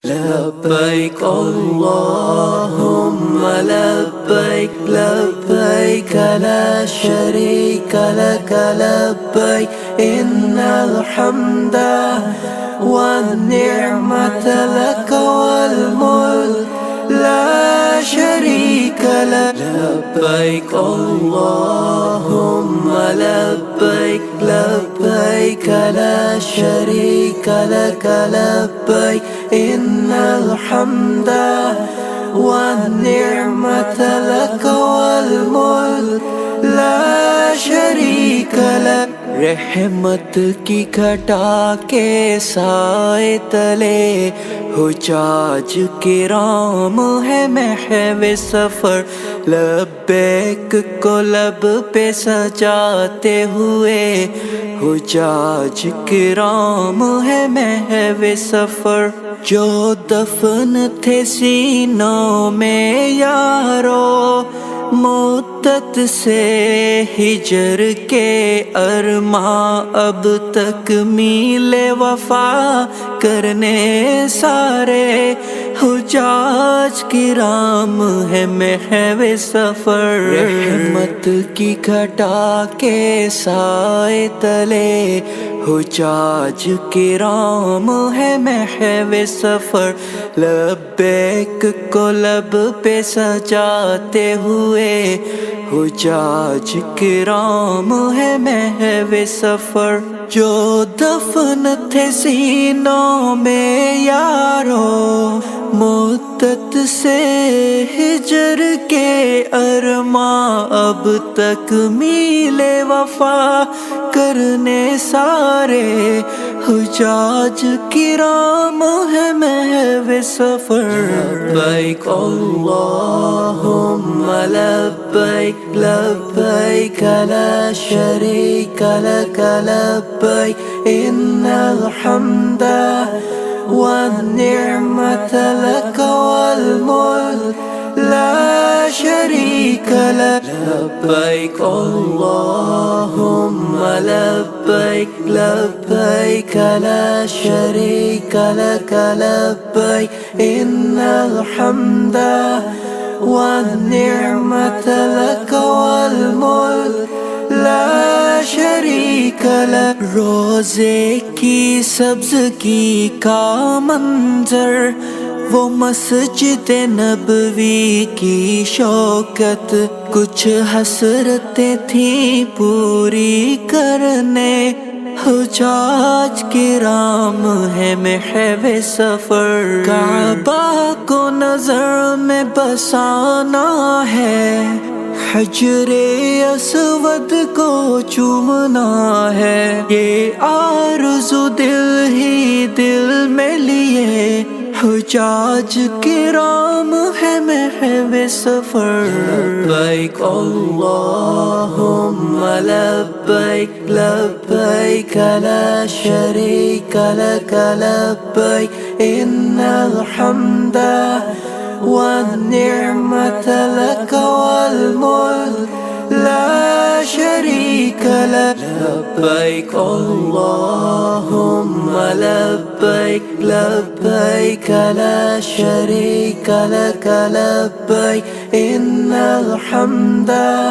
لبيك اللهم لبيك لبيك لا شريك لك لبيك إن الحمد والنعمة لك والملك لا شريك لك لبيك اللهم لبيك لبيك لا شريك لك لبيك إن الحمد والنعمة لك والملك لا شريك لك رحمت کی گھٹا کے سائے تلے حجاج کرام ہے محو سفر لبیک کو لب پہ سجاتے ہوئے حجاج کرام ہے محو سفر جو دفن تھے سینوں میں یارو مدت سے ہجر کے ارماں اب تک میل وفا کرنے سارے حجاج کرام ہے محو سفر رحمت کی گھٹا کے سائے تلے حجاج کرام ہے محو سفر لبیک کو لب پہ سجاتے ہوئے حجاج کرام ہے محو سفر جو دفن تھے سینوں میں یارو مدت سے ہجر کے ارماں اب تک میل وفا کرنے سارے حجاج کرام ہے محو سفر لبیک اللہم لبیک لبیک لا شریک لک لبیک ان الحمد والنعمة لك والملك لا شريك لك لبيك اللهم لبيك لبيك لا شريك لك لبيك إن الحمد والنعمة لك والملك لا شریک لک روزے کی سبزگی کا منظر وہ مسجد نبوی کی شوکت کچھ حسرتیں تھیں پوری کرنے حجاج کرام ہے محو سفر کعبہ کو نظر میں بسانا ہے حجر اسود کو چومنا ہے یہ آرزو دل ہی دل میں لیے حجاج کرام ہے محو سفر لبیک اللہم لبیک لبیک لا شریک لک لبیک ان الحمد والنعمة لك والملك لا شريك لك لبيك اللهم لبيك لبيك لا شريك لك لبيك إن الحمد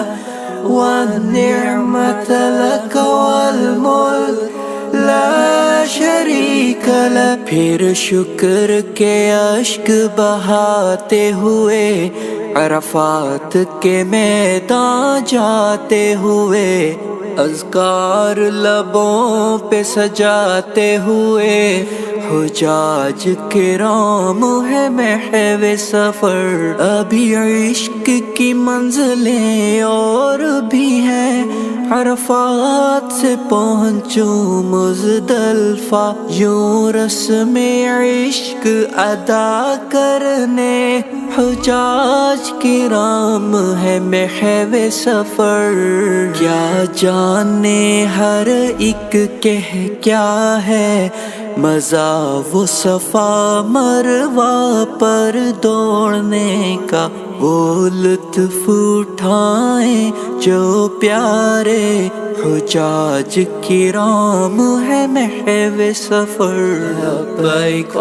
والنعمة لك والملك لا شریک لک پھر شکر کے اشک بہاتے ہوئے عرفات کے میدان جاتے ہوئے اذکار لبوں پہ سجاتے ہوئے حجاج کرام ہے محو سفر ابھی عشق کی منزلیں اور بھی ہیں عرفات سے پہنچوں مزدلفہ یوں رسم عشق ادا کرنے حجاج کرام ہے محو سفر کیا جانے ہر ایک کہہ کیا ہے مزہ وہ صفا مروا پر دوڑنے کا، وہ لطف اٹھائیں جو پیارے حجاج کرام ہے محو سفر۔ لبیک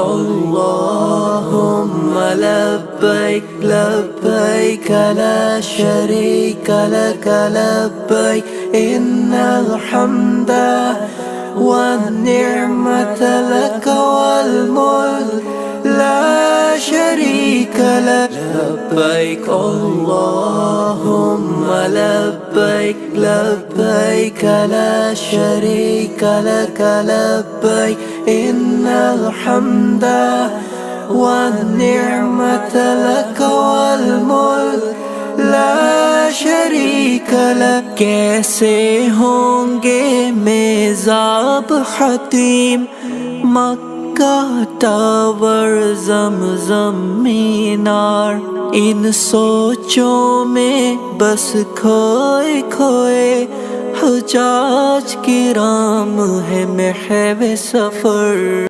اللہم لبیک لبیک لا شریک لک لبیک ان الحمد والنعمة لك والملك لا شريك لك۔ لبيك اللهم لبيك لبيك لا شريك لك لبيك إن الحمد والنعمة لك والملك لا شریک لک۔ کیسے ہوں گے میزاب حتیم، مکہ ٹاور زمزم مینار، ان سوچوں میں بس کھوئے کھوئے حجاج کرام ہے محو سفر۔